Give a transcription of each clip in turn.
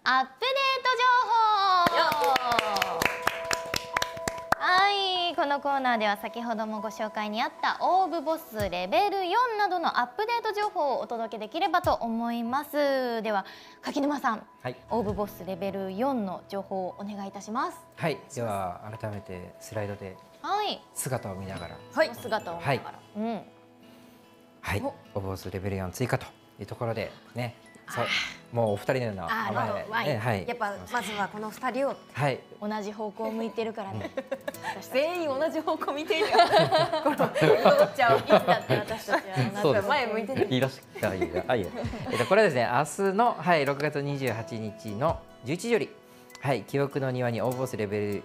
アップデート情報。はい、このコーナーでは先ほどもご紹介にあったオーブボスレベル4などのアップデート情報をお届けできればと思います。では柿沼さん、はい、オーブボスレベル4の情報をお願いいたします。 はい、では改めてスライドで姿を見ながら、 はい、姿を見ながら、 はい、オーブボスレベル4追加というところでね。もうお二人のような名前、はい、やっぱまずはこの二人を、 はい、同じ方向を向いてるからね。 全員同じ方向見てるよ。戻っちゃう。いつだって私たちは前向いてる。 いいらしくていいや。これはですね、明日の6月28日の11時より、記憶の庭にオーブボスレベル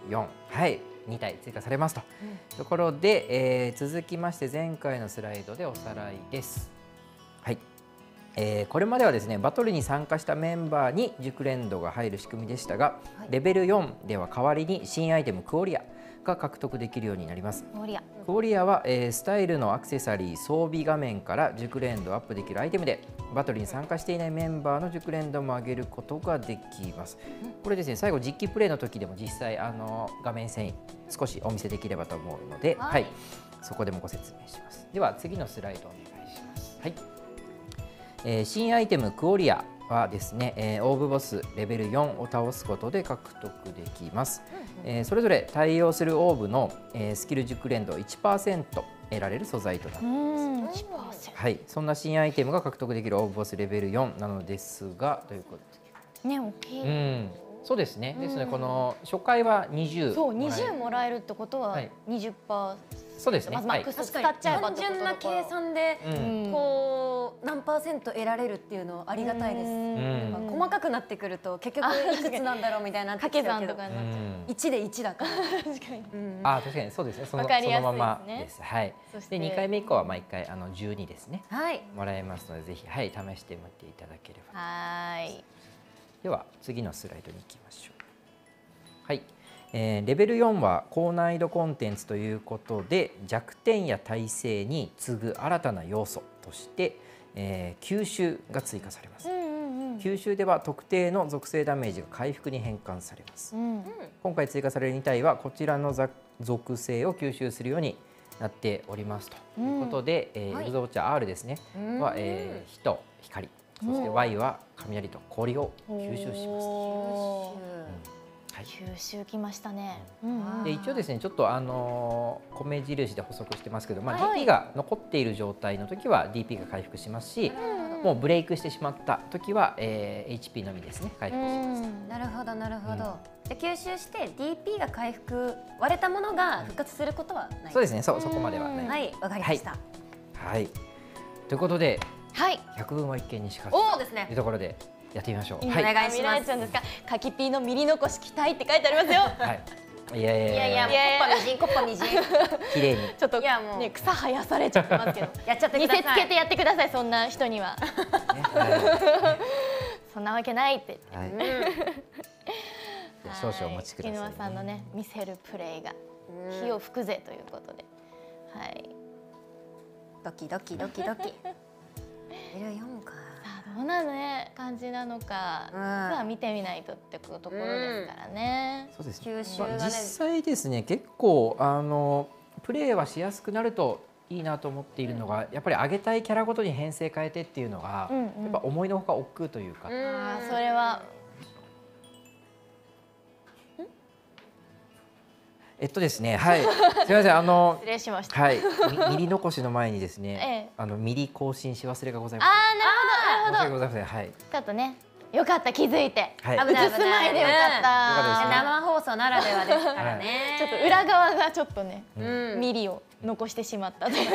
4、2体追加されますと。ところで、続きまして前回のスライドでおさらいです。はい。これまではですね、バトルに参加したメンバーに熟練度が入る仕組みでしたが、レベル4では代わりに新アイテムクオリアが獲得できるようになります。クオリアは、スタイルのアクセサリー装備画面から熟練度をアップできるアイテムで、バトルに参加していないメンバーの熟練度も上げることができます。これですね、最後実機プレイの時でも実際画面遷移少しお見せできればと思うので、そこでもご説明します。では次のスライドお願いします。新アイテムクオリアはですね、オーブボスレベル4を倒すことで獲得できます。それぞれ対応するオーブの、スキル熟練度 1% 得られる素材となっています。そんな新アイテムが獲得できるオーブボスレベル4なのですが、ということでね、大きい。 そうですね。ですのでこの初回は20。 そう、20もらえるってことは20%。 そうですね。 マックス使っちゃえば単純な計算でこう何%得られるっていうのありがたいです。細かくなってくると結局いくつなんだろうみたいな掛け算とか 1で1だから。 確かに。 確かにそうですね。そのままです。はい。そして2回目以降は毎回12ですね。もらえますのでぜひ試してみていただければ。 はい。 では次のスライドに行きましょう。はい。レベル4は高難易度コンテンツということで、弱点や耐性に次ぐ新たな要素として、吸収が追加されます。吸収では特定の属性ダメージが回復に変換されます。今回追加される2体はこちらの属性を吸収するようになっておりますということで、エグゾーチャー R ですねは、火と光、そして Y は雷と氷を吸収します。 吸収きましたね。 で一応ですね、ちょっと米印で補足してますけど、DP が残っている状態の時は DP が回復しますし、もうブレイクしてしまった時は、HP のみですね、回復します。 なるほどなるほど。で吸収して DP が回復、割れたものが復活することはない。 そうですね、そこまではない。 はい、わかりました。 はい。ということで、百聞は一見にしかずというところで。やってみましょう。 お願いします。 カキピーのミリ残し期待って書いてありますよ。 いやコッパみじん綺麗に。 ちょっとね草生やされちゃってますけど。 やっちゃってください。 見せつけてやってください、そんな人には。そんなわけないって言って。 少々お待ちください。 木沼さんのね見せるプレイが火を吹くぜということで。はい。 ドキドキドキドキ。4か。 どんなね感じなのか、さあ見てみないとってところですからね。 そうですね。実際ですね、結構プレーはしやすくなるといいなと思っているのが、やっぱり上げたいキャラごとに編成変えてっていうのが、やっぱ思いのほか億劫というか。 それは。 ですね、はい、すみません、 失礼しました。 はい、ミリ残しの前にですね、ミリ更新し忘れがございます。 なるほど、なるほど。 ございません、はい。 ちょっとね、よかった気づいて。映す前でよかった。 生放送ならではですからね。 ちょっと裏側がちょっとね、ミリを残してしまったという。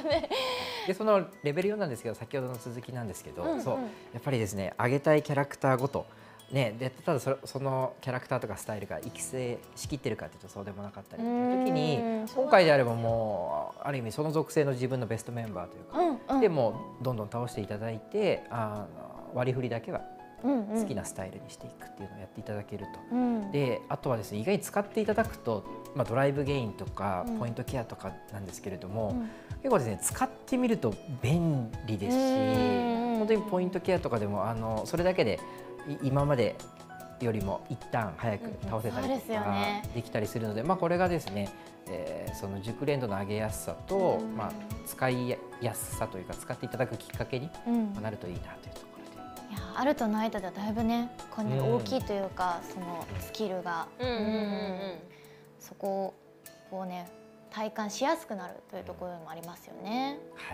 で、そのレベル4なんですけど、先ほどの続きなんですけど、そう、やっぱりですね、上げたいキャラクターごと。ね、でただそのキャラクターとかスタイルが育成しきってるかというとそうでもなかったり時に、今回であればもうある意味その属性の自分のベストメンバーというか、でもどんどん倒していただいて、割り振りだけは好きなスタイルにしていくっていうのをやっていただけると。であとはですね、意外に使っていただくと、ドライブゲインとかポイントケアとかなんですけれども、結構ですね使ってみると便利ですし、本当にポイントケアとかでもそれだけで今までよりも一旦早く倒せたりとそうですよかねできたりするので、これがですね、その熟練度の上げやすさと、使いやすさというか使っていただくきっかけになるといいなというところで、 いやあるとないとではだいぶねこれ大きいというか、そのスキルが、そこをね体感しやすくなるというところもありますよね。 はい。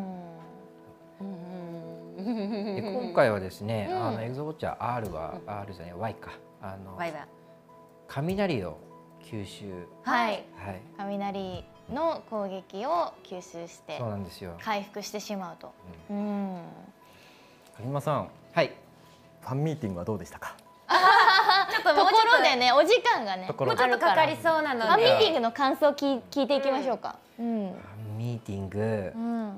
で今回はですね、エグゾウォッチャー R は R じゃない Y か雷を吸収、雷の攻撃を吸収してそうなんですよ、回復してしまうと。 上沼さん、 はい、 ファンミーティングはどうでしたか？ ちょっとところでね、お時間がねもうちょっとかかりそうなので、 ファンミーティングの感想を聞いていきましょうか。 ファンミーティング、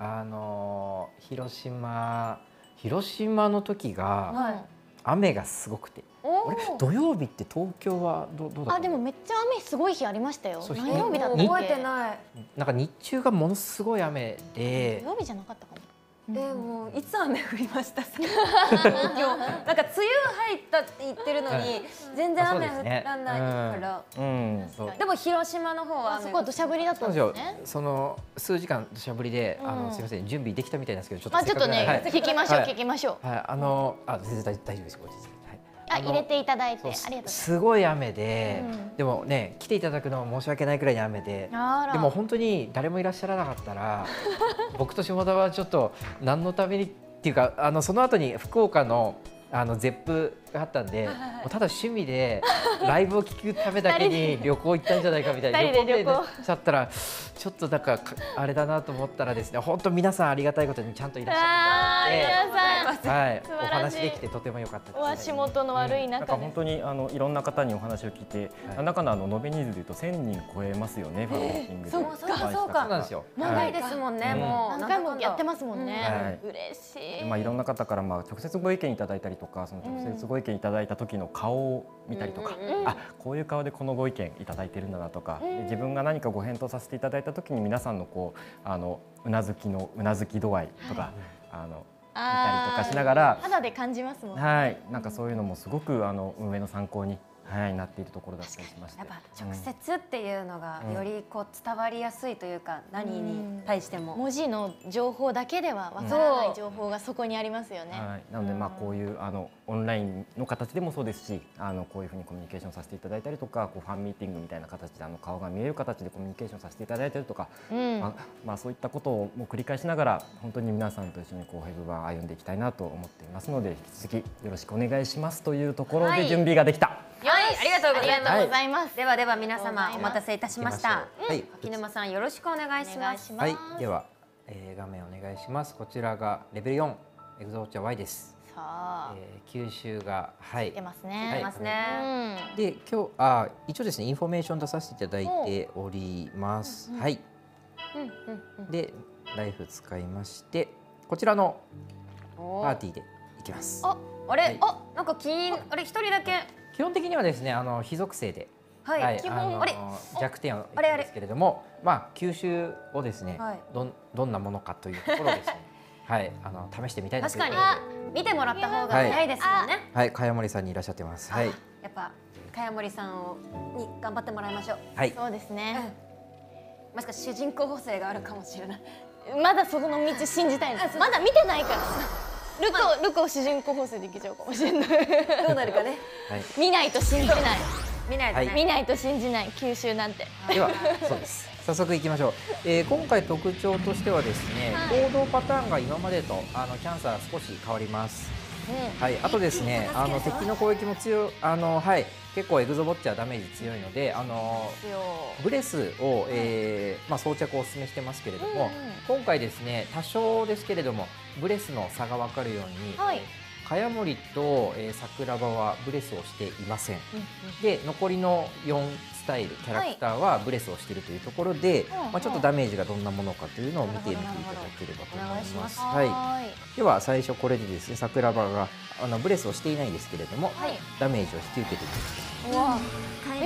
広島の時が雨がすごくて、土曜日って東京はどうだった？ でもめっちゃ雨すごい日ありましたよ。何曜日だったっけ？ 覚えてない。 なんか日中がものすごい雨で、 土曜日じゃなかったかも。 もういつ雨降りました？東京なんか梅雨入ったって言ってるのに全然雨降らないから。でも広島の方はそこは土砂降りだったんですね。 その数時間土砂降りで、すみません準備できたみたいなんですけど、ちょっとね聞きましょう聞きましょう。 全然大丈夫です。 入れていただいてありがとうございます。 すごい雨で、でもね来ていただくのは申し訳ないくらいに雨で、でも本当に誰もいらっしゃらなかったら僕と下田はちょっと何のためにっていうか、その後に福岡のゼップがあったんで、ただ趣味でライブを聞くためだけに旅行行ったんじゃないかみたいな旅行しちゃったらちょっとなんかあれだなと思ったらですね、本当皆さんありがたいことにちゃんといらっしゃって、はい、お話できてとても良かったです。 お足元の悪い中で本当にいろんな方にお話を聞いて、何らかの延べ人数でいうと1000人超えますよね、ファンミーティングで。 そうかなんですよ。 長いですもんね。もう何回もやってますもんね。嬉しい。 いろんな方から直接ご意見いただいたりとか、その直接ご意見いただいた時の顔を見たりとか、こういう顔でこのご意見いただいてるんだなとか、自分が何かご返答させていただいた時に皆さんのうなずき度合いとか見たりとかしながら肌で感じますもんね。 はい、なんかそういうのもすごく運営の参考になっているところだったりしまして、 やっぱ直接っていうのがより伝わりやすいというか、何に対しても文字の情報だけではわからない情報がそこにありますよね。 なのでこういうオンラインの形でもそうですし、こういうふうにコミュニケーションさせていただいたりとか、ファンミーティングみたいな形で顔が見える形でコミュニケーションさせていただいたりとか、そういったことをも繰り返しながら本当に皆さんと一緒にフェブ版歩んでいきたいなと思っていますので、引き続きよろしくお願いしますというところで準備ができた。 ありがとうございます。 す。 では皆様お待たせいたしました。柿沼さんよろしくお願いします。 はい、では画面お願いします。こちらがレベル4エグゾウォッチャー Y です。 さあ、 吸収が出ますね。 で今日一応ですねインフォメーション出させていただいております。はい。でライフ使いましてこちらのパーティーでいきます。 あれなんかあれ一人だけ。 基本的にはですね非属性で、弱点を言うんですけれども、吸収をですねどんなものかというところをですね試してみたいなということで、 確かに見てもらった方が早いですよね。 はい、茅森さんにいらっしゃってます。はい、 やっぱ茅森さんに頑張ってもらいましょう。 はい、 そうですね。 もしかして主人公補正があるかもしれない。 まだそこの道信じたいんです。まだ見てないから。ルコを主人公補正できちゃうかもしれない。 どうなるかね。 見ないと信じない。見ないと信じない吸収なんて。 ではそうです。早速いきましょう。今回特徴としてはですね、行動パターンが今までとキャンサー少し変わります。はい、あとですね、敵の攻撃も強い、結構エグゾウォッチャーダメージ強いので、ブレスを、装着をお勧めしてますけれども、今回ですね、多少ですけれどもブレスの差が分かるように、茅森と、桜庭はブレスをしていません。で、残りの4スタイルキャラクターはブレスをしているというところで、ちょっとダメージがどんなものかというのを見てみていただければと思います。では最初これでですね、桜庭がブレスをしていないですけれども、ダメージを引き受けていきます。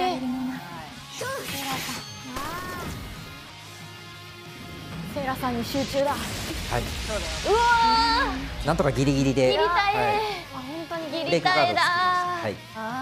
セイラさんに集中だ。 はい。うわー。なんとかギリギリで。 ギリ耐え。本当にギリ耐えだ。 はい。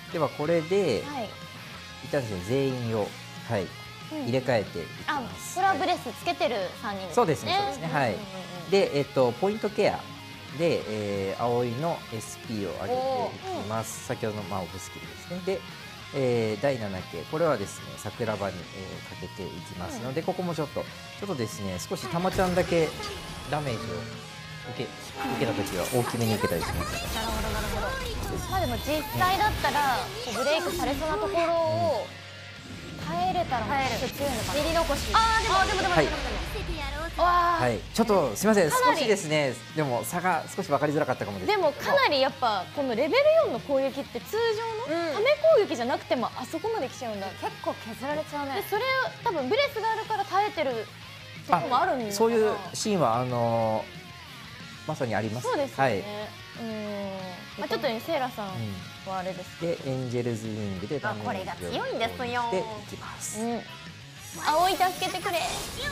ではこれではい。 一旦ですね全員を入れ替えていきあ、 ます。 これはブレスつけてる3人ですね。 そうですね、そうですね。はい。で、ポイントケアで、葵の SP を上げていきます。先ほどのオブスキルですね。で、第7系、これはですね桜庭に、かけていきますので、ここもちょっとですね、少したまちゃんだけダメージを受けた時は大きめに受けたりします。 なるほどなるほど。まあでも実際だったらブレイクされそうなところを耐えれたら強いのかな。 練り残し。でも。 はい、ちょっとすみません、 かなり少しですね、でも差が少し分かりづらかったかもです。 でもかなりやっぱこのレベル4の攻撃って通常のため攻撃じゃなくてもあそこまで来ちゃうんだ。 結構削られちゃうね。 でそれを多分ブレスがあるから耐えてるとこもあるんだよ。 そういうシーンはまさにあります。 そうですよはい。 ね。まあちょっとねセイラさんはあれです。 でエンジェルズウィングでダメこれが強いんですよ。 でいきます。 葵助けてくれ。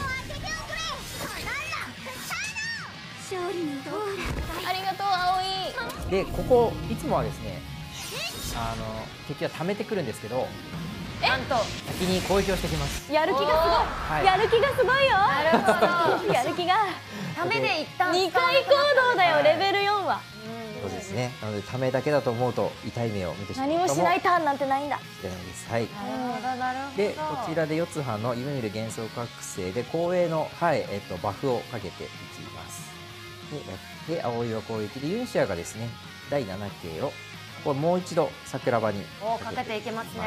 ありがとう葵。 でここいつもはですね、敵は溜めてくるんですけど、 なんと先に攻撃をしてきます。 やる気がすごい。 はいやる気がすごいよ。 なるほど。 やる気が。 ためで一旦 2回行動だよレベル4は。 そうですね。なのでためだけだと思うと痛い目を見てしまう何もしないターンなんてないんだ。 しれないです。はい。 なるほど。 でこちらで四葉の夢見る幻想覚醒で光栄のバフをかけていきます。で葵は攻撃でユンシアがですね第7系をこれもう一度桜庭にかけていけますね。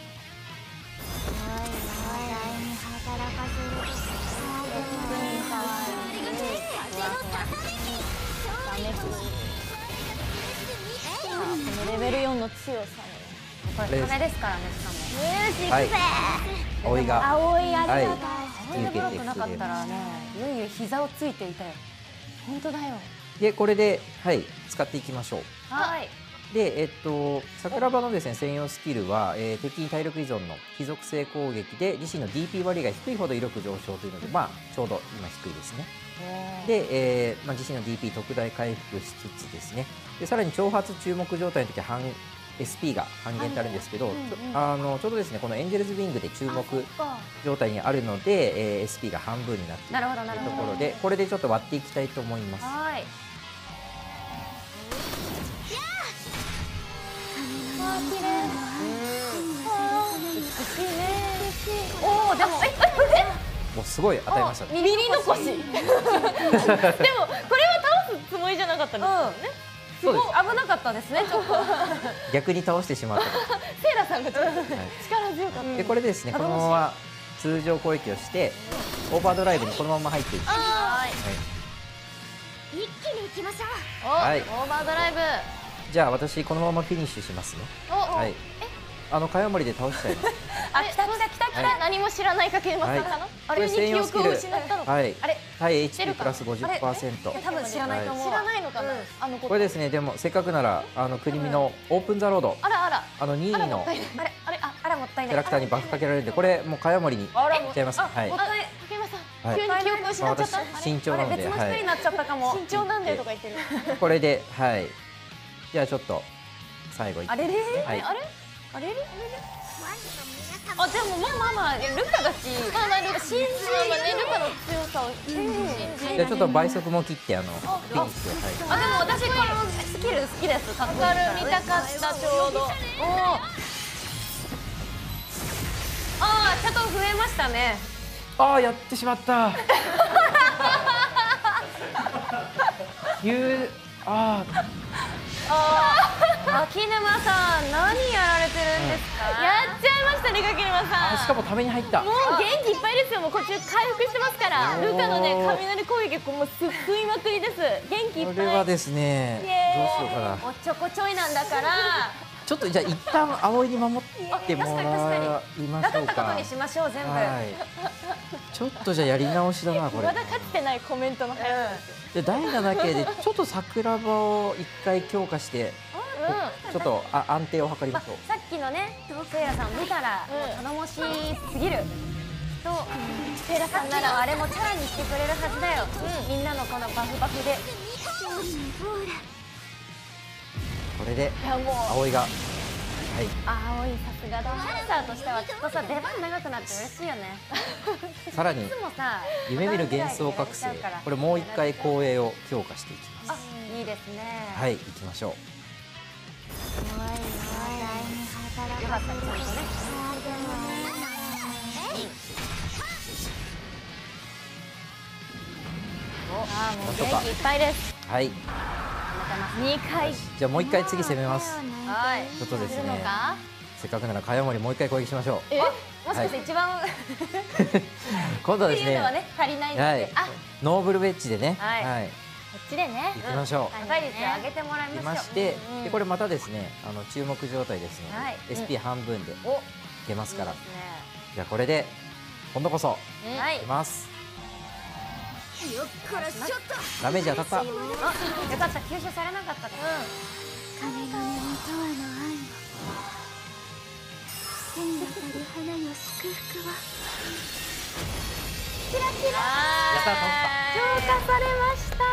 このレベル4の強さこれ金ですからね、しかも。 はい。葵が葵ありがとう。 これブロックなかったらね、ゆいゆい膝をついていたよ。 本当だよ。 でこれで使っていきましょう。 はい。 で桜庭のですね専用スキルは、敵に体力依存の非属性攻撃で自身の DP 割が低いほど威力上昇というので、ちょうど今低いですね。で、自身の DP 特大回復しつつですね、でさらに挑発注目状態の時はSP が半減ってあるんですけど、ちょうどですねこのエンジェルズウィングで注目状態にあるので、SP が半分になっているというところで、これでちょっと割っていきたいと思います。 はい。 綺麗。美しいね。 おお、でももうすごい与えましたね。 ミリ残し。でもこれは倒すつもりじゃなかったんですよね。 そうです。 危なかったですね、ちょっと。 逆に倒してしまった。 セイラさんがちょっと力強かった。 でこれでですねこのまま通常攻撃をしてオーバードライブにこのまま入っていきます。 一気に行きましょう。 はいオーバードライブ。 じゃあ私このままフィニッシュしますね。はい。茅森で倒しちゃいます。 あ、来た来た来た来た。 何も知らないかけまさかの。あれに記憶を失ったの。 はい。 あれ対 HP プラス 50%。 多分知らないと思う。 知らないのかな。 これですね。でもせっかくなら国見のオープンザロード。 あらあら。 2位のあらもったいない。 キャラクターにバフかけられるんで、これもう茅森にいっちゃいます。はい。 もったいない。 竹山さん。急に記憶を失っちゃった。 私慎重なので、 別の人になっちゃったかも。 慎重なんでとか言ってる。 これでじゃあちょっと最後いって。 あれれ。 あれ。 あ、でもまあルカだし、 信じルカの強さを信じ。 じゃあちょっと倍速も切ってフィニッシュを。 でも私このスキル好きです。かっこいいから。 見たかったちょうど。 ちょっと増えましたね。 やってしまった。 秋沼さん、何やられてるんですか。 やっちゃいましたね、柿沼さん。 しかもために入った。 もう元気いっぱいですよ。もうこっち回復してますから。ルカのね雷攻撃もうすくいまくりです。元気いっぱい。 これはですね、どうしようかな。 おっちょこちょいなんだから。 ちょっとじゃあ一旦葵に守ってもらいましょうか。 なかったことにしましょう全部。 ちょっとじゃあやり直しだなこれ。 まだかつてないコメントの速さ。 じゃあ第7系でちょっと桜庭を一回強化して。ちょっと安定を図りましょう。 さっきのね、セイラさん見たら頼もしすぎる。とセイラさんならあれもチャラにしてくれるはずだよ。みんなのこのバフバフで。 これで葵が青いさすがだダンサーとしてはきっとさ出番長くなって嬉しいよね。 さらにいつもさ夢見る幻想覚醒、これもう一回光栄を強化していきます。 いいですね。 はい、行きましょう。 よかったちゃんとね。 あもう元気いっぱいです。 はい。 2回。 じゃあもう一回次攻めます。 はい。 ちょっとですね。 するのか？ せっかくなら茅森もう一回攻撃しましょう。 もしかして一番今度はですね。 っていうのはね足りないのはいで。 ノーブルウェッジでね。 はいこっちでね。 行きましょう。 高い率を上げてもらい行きましょう。 まして、でこれまたですね、注目状態ですのはいで、SP 半分でいお、 けますから。 いいですね。 じゃあこれで今度こそはいいき。ます。 よっこらしょっと。 ダメージ当たった。 あ、よかった吸収されなかったね。 鐘の音の愛を背に当たる花の祝福はやった取浄化されました。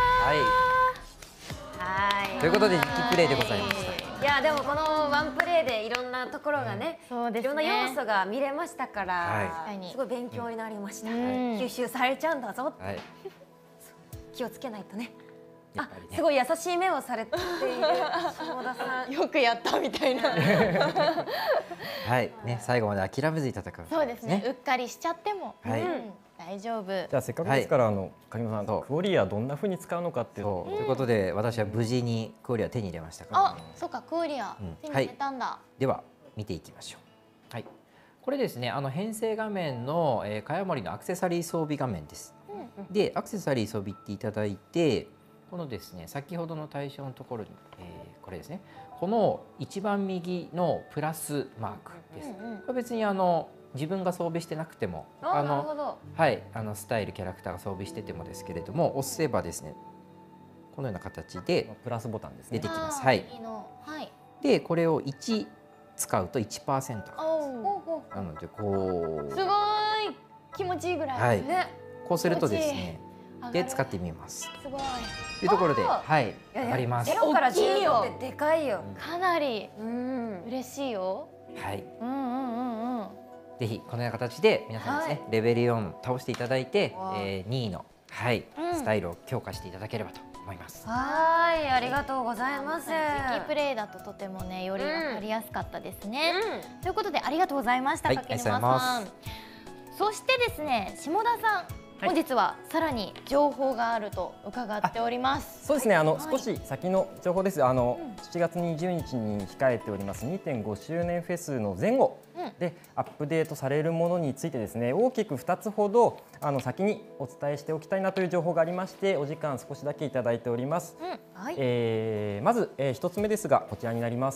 はい。ということで実機プレイでございました。 いやでもこのワンプレイでいろんなところがね、 そうですね。 いろんな要素が見れましたから、 はすごい勉強になりました。 うん吸収されちゃうんだぞ。 はい。 気をつけないとね。あやっぱり、ねすごい優しい目をされている下田さん。 よくやったみたいな。 はい。ね、最後まで諦めずに戦う。 そうですね。うっかりしちゃっても、 はい大丈夫。 じゃあせっかくですから、影野さん、 そうクオリアどんな風に使うのかっていうのをそうということで私は無事にクオリア手に入れましたから。 あ、そうか、クオリア手に入れたんだ。 では見ていきましょう。はい。これですね、編成画面の茅森のアクセサリー装備画面です。で、アクセサリー装備っていただいて、このですね、先ほどの対象のところに、これですね。この一番右のプラスマークです。これ別に自分が装備してなくても、 なるほど。 はい、スタイルキャラクターが装備しててもですけれども、押せばですね、このような形でプラスボタンですね出てきます。はい。 はい。 で、これを1使うと 1% おなのでこうすごい気持ちいいぐらい。 はいね。 こうするとですねで使ってみます。というところで、はい、あります。 0から15ってでかいよ。 かなりうん。 嬉しいよ。 はい。 うんうんうんうん。 ぜひこのような形で皆さんですね、レベル4倒していただいて、2位のはいスタイルを強化していただければと思います。 はい、ありがとうございます。 実機プレイだととてもねより分かりやすかったですね。ということでありがとうございました、柿沼さん。そしてですね、下田さん。本日はさらに情報があると伺っております。 そうですね。少し先の情報です。7月20日に控えております 2.5 周年フェスの前後でアップデートされるものについてですね、大きく2つほど先にお伝えしておきたいなという情報がありまして、お時間少しだけいただいております。まず1つ目ですがこちらになります。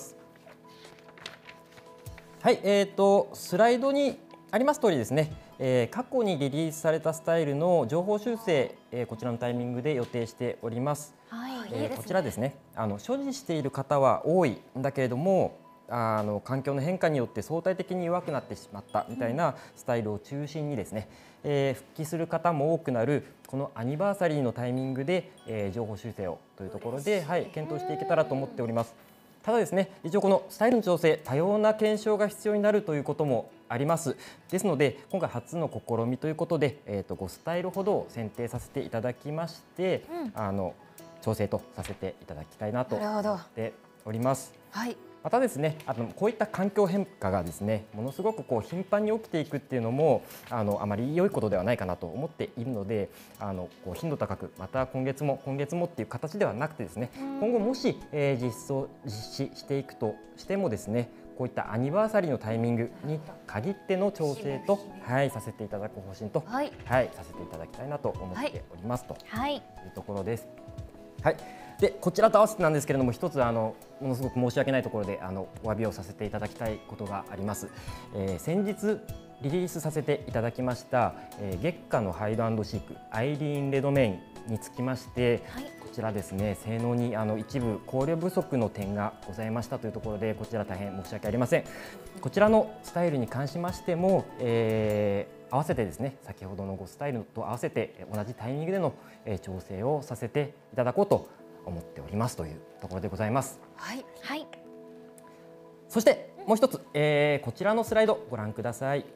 はい、スライドにあります通りですね。過去にリリースされたスタイルの情報修正、こちらのタイミングで予定しております。こちらですね、所持している方は多いんだけれども、環境の変化によって相対的に弱くなってしまったみたいなスタイルを中心にですね、復帰する方も多くなるこのアニバーサリーのタイミングで、情報修正をというところで、はい、検討していけたらと思っております。ただですね、一応このスタイルの調整、多様な検証が必要になるということもあります。ですので、今回初の試みということで、5スタイルほどを選定させていただきまして、調整とさせていただきたいなと思っております。はい。またですね、こういった環境変化がですね、ものすごく頻繁に起きていくっていうのもあまり良いことではないかなと思っているので、頻度高くまた今月もっていう形ではなくてですね、今後もし、実施していくとしてもですね、こういったアニバーサリーのタイミングに限っての調整と、はい、させていただく方針と、はい、させていただきたいなと思っておりますというところです。はい。でこちらと合わせてなんですけれども、一つものすごく申し訳ないところでお詫びをさせていただきたいことがあります。先日リリースさせていただきました、月下のハイド&シークアイリーンレドメインにつきまして、こちらですね、性能に一部考慮不足の点がございましたというところで、こちら大変申し訳ありません。こちらのスタイルに関しましても、合わせてですね、先ほどの5スタイルと合わせて同じタイミングでの調整をさせていただこうと思っておりますというところでございます。はい。はい。そして、 もう一つ、こちらのスライドご覧ください。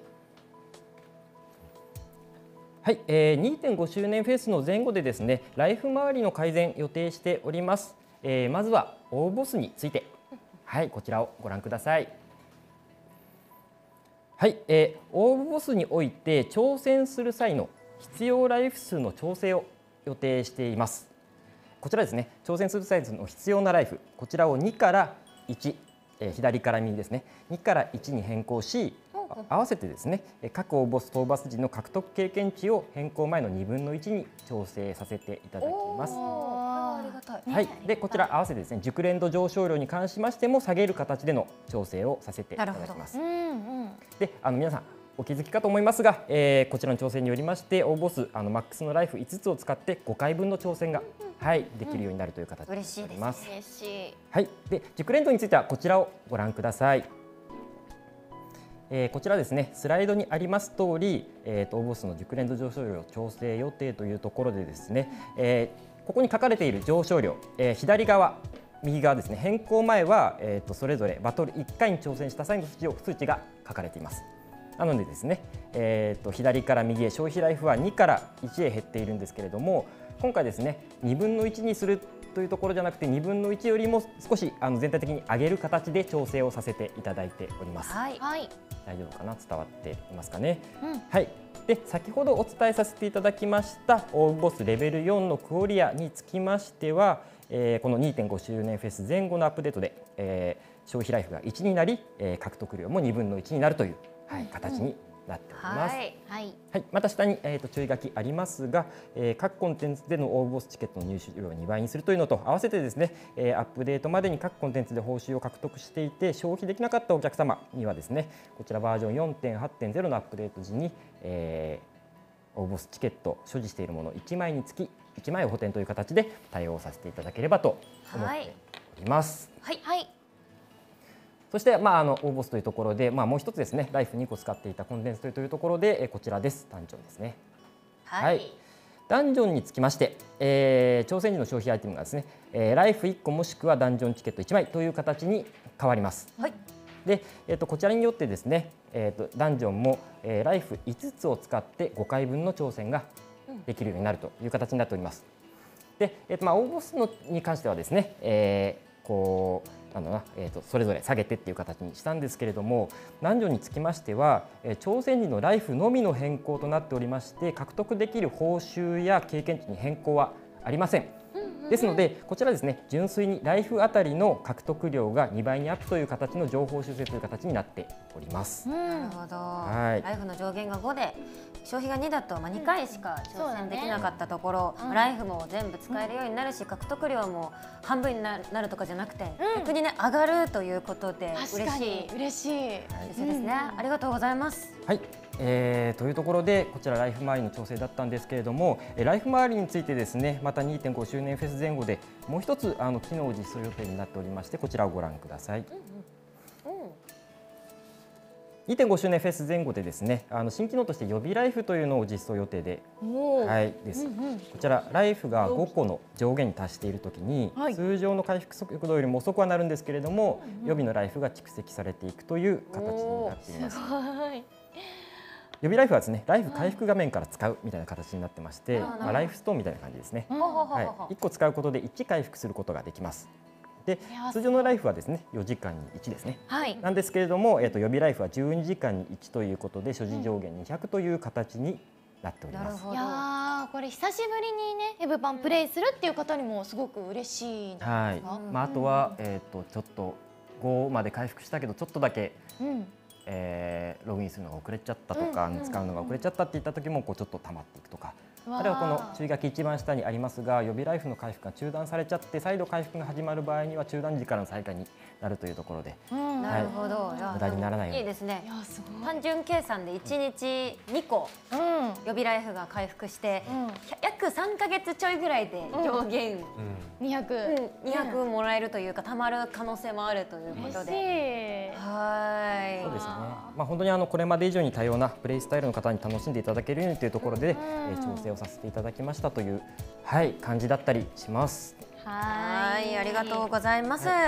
はい、2.5 周年フェスの前後でですね、ライフ周りの改善予定しております。まずは応募数について、はい、こちらをご覧ください。はい、応募数において挑戦する際の必要ライフ数の調整を予定しています。こちらですね、挑戦する際の必要なライフ、こちらを2から1、左から右ですね、2から1に変更し、合わせてですね、各応募数討伐時の獲得経験値を変更前の2分の1に調整させていただきます。 ありがたい。 はい、でこちら合わせてですね、熟練度上昇量に関しましても下げる形での調整をさせていただきます。で、皆さんお気づきかと思いますが、こちらの調整によりまして応募数マックスのライフ5つを使って5回分の挑戦が、はい、できるようになるという形になります。 嬉しい。 はい、で熟練度についてはこちらをご覧ください。こちらですね、スライドにあります通り、応募数の熟練度上昇量調整予定というところでですね、ここに書かれている上昇量、左側右側ですね、変更前は、それぞれバトル1回に挑戦した際の数値が書かれています。なのでですね、左から右へ消費ライフは2から1へ減っているんですけれども、今回ですね、2分の1にするというところじゃなくて2分の1よりも少し全体的に上げる形で調整をさせていただいております。 はい。 大丈夫かな、伝わっていますかね。はい。で先ほどお伝えさせていただきました応募数レベル4のクオリアにつきましては、この 2.5 周年フェス前後のアップデートで、消費ライフが1になり、獲得量も2分の1になるという、形になっております。はい、また下に、注意書きありますが、各コンテンツでの応募チケットの入手量を2倍にするというのと合わせてですね、アップデートまでに各コンテンツで報酬を獲得していて消費できなかったお客様にはですね、こちらバージョン 4.8.0 のアップデート時に、応募チケット所持しているもの1枚につき1枚を補填という形で対応させていただければと思っております。はい、そして、応募数というところで、もう一つですね、ライフ2個使っていたコンテンツというところで、こちらです。ダンジョンですね。はい。ダンジョンにつきまして、挑戦時の消費アイテムがですね、ライフ1個もしくはダンジョンチケット1枚という形に変わります。はい。で、こちらによってですね、ダンジョンも、ライフ5つを使って5回分の挑戦ができるようになるという形になっております。で、応募数のに関してはですね、それぞれ下げてっていう形にしたんですけれども、ダンジョンにつきましては、挑戦時のライフのみの変更となっておりまして、獲得できる報酬や経験値に変更はありません。ですのでこちらですね、純粋にライフあたりの獲得量が2倍にアップという形の情報修正という形になっております。 なるほど。ライフの上限が5で消費が2だと2回しか挑戦できなかったところ、ライフも全部使えるようになるし、獲得量も半分になるとかじゃなくて、逆にね上がるということで嬉しいですね。ありがとうございます。 はい。というところでこちらライフ周りの調整だったんですけれども、ライフ周りについてですね、また 2.5 周年フェス前後でもう一つ機能実装予定になっておりまして、こちらをご覧ください。2.5 周年フェス前後でですね、新機能として予備ライフというのを実装予定で、です。こちらライフが5個の上限に達しているときに、通常の回復速度よりも遅くはなるんですけれども、予備のライフが蓄積されていくという形になっています。予備ライフはですね、ライフ回復画面から使うみたいな形になってまして、ライフストーンみたいな感じですね。1個使うことで1回復することができます。で、通常のライフはですね、4時間に1ですね。なんですけれども、予備ライフは12時間に1ということで、所持上限200という形になっております。 いやこれ久しぶりにね、ヘブ版プレイするっていう方にもすごく嬉しいんですか。 あとはちょっと5まで回復したけどちょっとだけログインするのが遅れちゃったとか、使うのが遅れちゃったっていった時もちょっと溜まっていくとか、あるいはこの注意書き一番下にありますが、予備ライフの回復が中断されちゃって再度回復が始まる場合には中断時からの再開になるというところで、 なるほど、 無駄にならないように。 いいですね。単純計算で1日2個予備ライフが回復して、約3ヶ月ちょいぐらいで上限200もらえるというか、たまる可能性もあるということで、 そうですね。本当にこれまで以上に多様なプレイスタイルの方に楽しんでいただけるようにというところで、調整をさせていただきましたという感じだったりします。 ありがとうございます。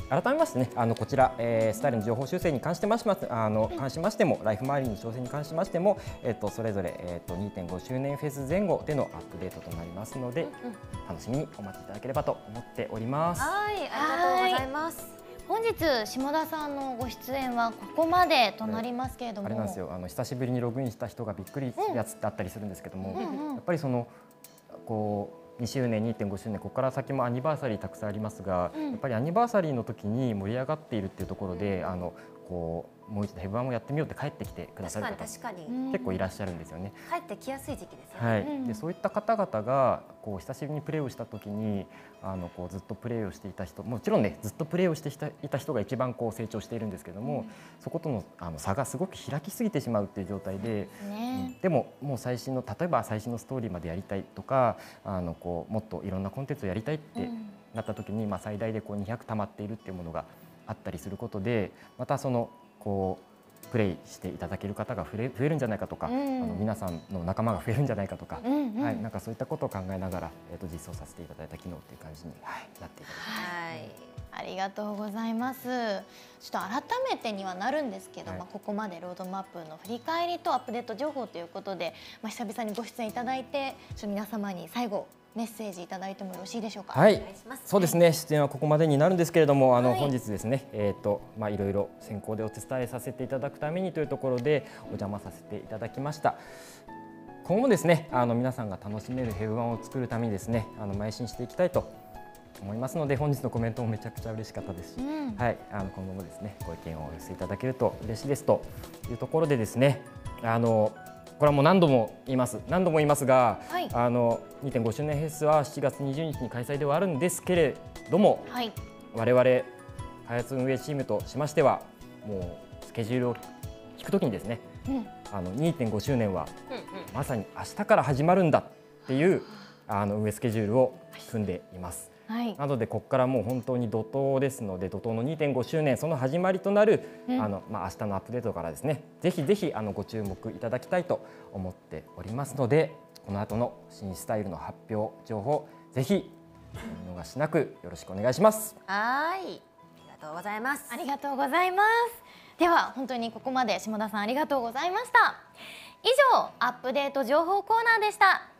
改めましてね、こちら、スタイルの情報修正に関しましても、ライフ周りの調整に関しましても、それぞれ、2.5 周年フェス前後でのアップデートとなりますので、楽しみにお待ちいただければと思っております。 はい、ありがとうございます。 本日下田さんのご出演はここまでとなりますけれども、 あれなんですよ、久しぶりにログインした人がびっくりするやつってあったりするんですけども、やっぱりこう2周年、2.5周年、ここから先もアニバーサリーたくさんありますが、やっぱりアニバーサリーの時に盛り上がっているっていうところで、もう一度ヘブ版をやってみようって帰ってきてくださる方確かに結構いらっしゃるんですよね。 帰ってきやすい時期ですよね。 はい、でそういった方々が久しぶりにプレーをした時にずっとプレーをしていた人、もちろんねずっとプレーをしていた人が一番成長しているんですけども、そことの差がすごく開きすぎてしまうっていう状態で、でももう例えば最新のストーリーまでやりたいとかもっといろんなコンテンツをやりたいってなった時に、最大で200溜まっているっていうものがあったりすることで、またプレイしていただける方が増えるんじゃないかとか、皆さんの仲間が増えるんじゃないかとか、なんかそういったことを考えながら、実装させていただいた機能という感じに、なっていただきました。 ありがとうございます。ちょっと改めてにはなるんですけど、ここまでロードマップの振り返りとアップデート情報ということで、久々にご出演いただいて、皆様に最後メッセージいただいてもよろしいでしょうか。 はい、そうですね。出演はここまでになるんですけれども、本日ですね、いろいろ先行でお手伝いさせていただくためにというところでお邪魔させていただきました。今後もですね、皆さんが楽しめるヘブ版を作るためにですね、邁進していきたいと思いますので、本日のコメントもめちゃくちゃ嬉しかったですし、はい、今後もですね、ご意見をお寄せいただけると嬉しいですというところでですね、これはもう何度も言いますが、2.5 周年フェスは7月20日に開催ではあるんですけれども、我々開発運営チームとしましては、もうスケジュールを聞くときにですね、2.5 周年はまさに明日から始まるんだっていう運営スケジュールを組んでいます。なのでここからもう本当に怒涛ですので、怒涛の 2.5 周年その始まりとなる明日のアップデートからですね、ぜひぜひご注目いただきたいと思っておりますので、この後の新スタイルの発表情報、ぜひ見逃しなくよろしくお願いします。 はい、ありがとうございます。 ありがとうございます。では本当にここまで下田さんありがとうございました。以上アップデート情報コーナーでした。